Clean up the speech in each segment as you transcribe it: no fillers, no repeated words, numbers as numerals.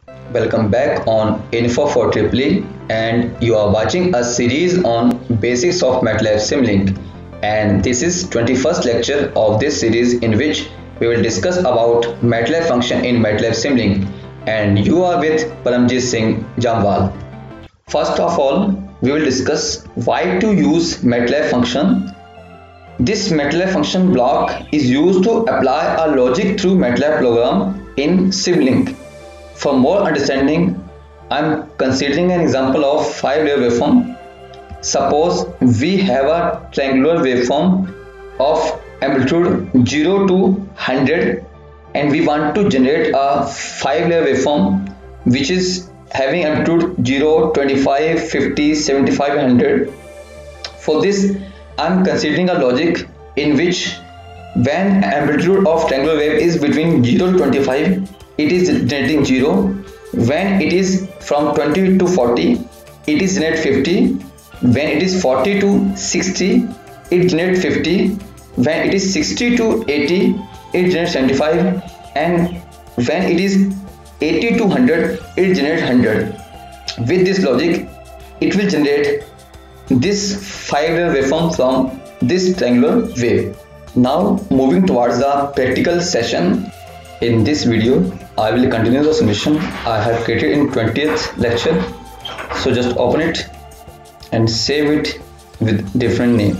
Welcome back on Info for Triply, and you are watching a series on basics of MATLAB Simulink, and this is 21st lecture of this series in which we will discuss about MATLAB function in MATLAB Simulink, and you are with Paramjit Singh Jamwal. First of all, we will discuss why to use MATLAB function. This MATLAB function block is used to apply a logic through MATLAB program in Simulink. For more understanding, I am considering an example of 5-layer waveform. Suppose we have a triangular waveform of amplitude 0 to 100 and we want to generate a 5-layer waveform which is having amplitude 0, 25, 50, 75, 100. For this, I am considering a logic in which when amplitude of triangular wave is between 0 to 25, it is generating 0. When it is from 20 to 40, it is generate 50. When it is 40 to 60, it generates 50. When it is 60 to 80, it generates 75. And when it is 80 to 100, it generates 100. With this logic, it will generate this 5-layer waveform from this triangular wave. Now moving towards the practical session. In this video, I will continue the simulation I have created in 20th lecture. So just open it and save it with different name.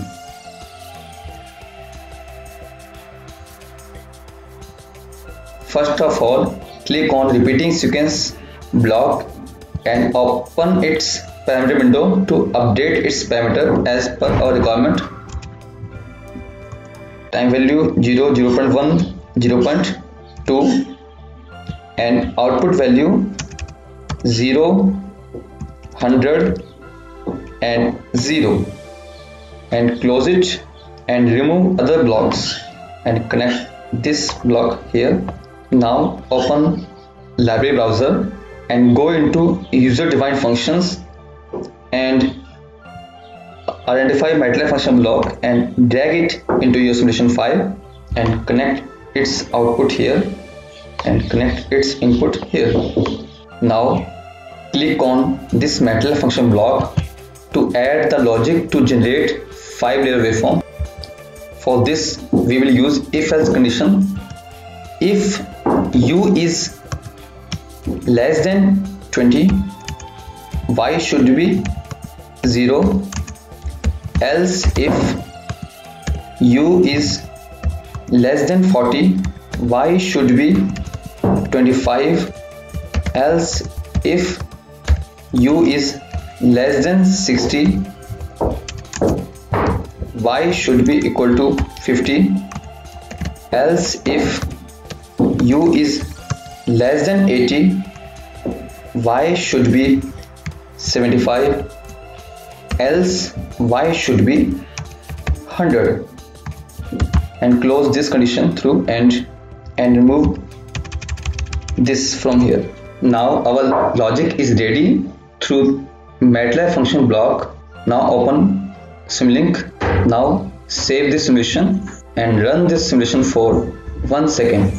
First of all, click on repeating sequence block and open its parameter window to update its parameter as per our requirement. Time value 0, 0.1, 0.2 and output value 0, 100 and 0, and close it and remove other blocks and connect this block here. Now open library browser and go into user defined functions and identify MATLAB function block and drag it into your simulation file and connect its output here and connect its input here. Now click on this MATLAB function block to add the logic to generate 5-layer waveform. For this we will use if-else condition. If u is less than 20, y should be 0, else if u is less than 40, y should be 25, else if u is less than 60, y should be equal to 50, else if u is less than 80, y should be 75, else y should be 100, and close this condition through and remove this from here. Now our logic is ready through MATLAB function block. Now open Simulink. Now save this simulation and run this simulation for 1 second.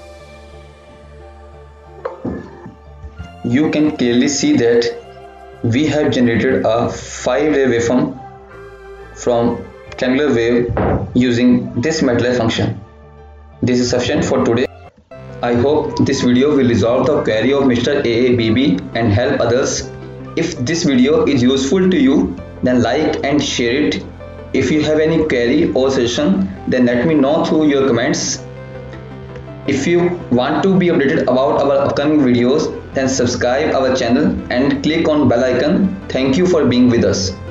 You can clearly see that we have generated a 5-layer waveform from triangular wave using this MATLAB function. This is sufficient for today. I hope this video will resolve the query of Mr. AABB and help others. If this video is useful to you, then like and share it. If you have any query or suggestion, then let me know through your comments. If you want to be updated about our upcoming videos, then subscribe our channel and click on bell icon. Thank you for being with us.